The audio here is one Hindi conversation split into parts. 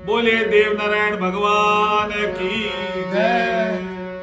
बोले देव नारायण भगवान की जय।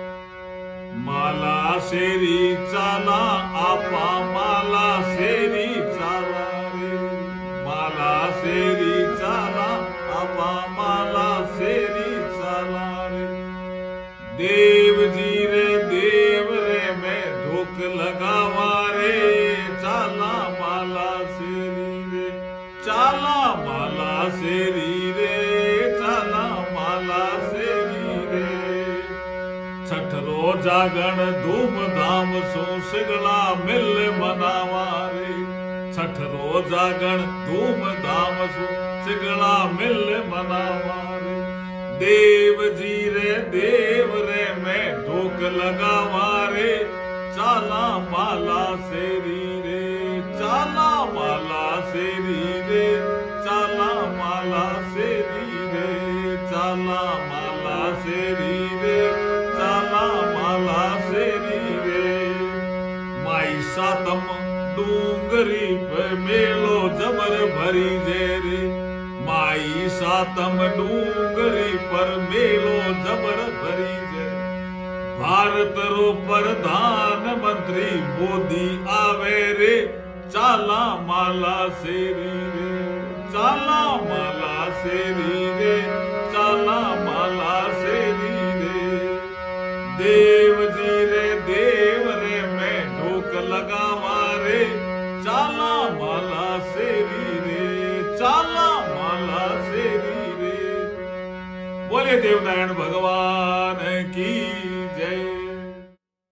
माला शेरी चाला आपा माला शेरी चाला रे, माला शेरी चाला आपा माला शेरी चाला रे। देव जी रे मैं धोख लगावा रे, चाला माला शेरी रे, चाला माला शेरी रे, चाला माला शेरी रे। छठ रो जागण धूमधाम सो सिगड़ा मिल मनावा रे, छठ रो जागण धूमधाम सो सिगड़ा मिल मनावा रे। देव जी रे मैं ढोक लगावा रे, चाला माला शेरी रे, चाला माला शेरी रे, चाला माला शेरी रे, चाला माला शेरी रे, चाला माला शेरी रे। माई सातम डूंगरी पे मेलो जबर भरी जे रे, माई सातम डूंगरी पर मेलो जबर भरी जे। भारत रो प्रधानमंत्री मोदी आवे रे, चाला माला शेरी रे, चाला माला शेरी रे, चाला माला शेरी रे। देव जी रे मैं ढोक लगावा रे, चाला माला शेरी रे, चाला माला शेरी रे। बोले देव नारायण भगवान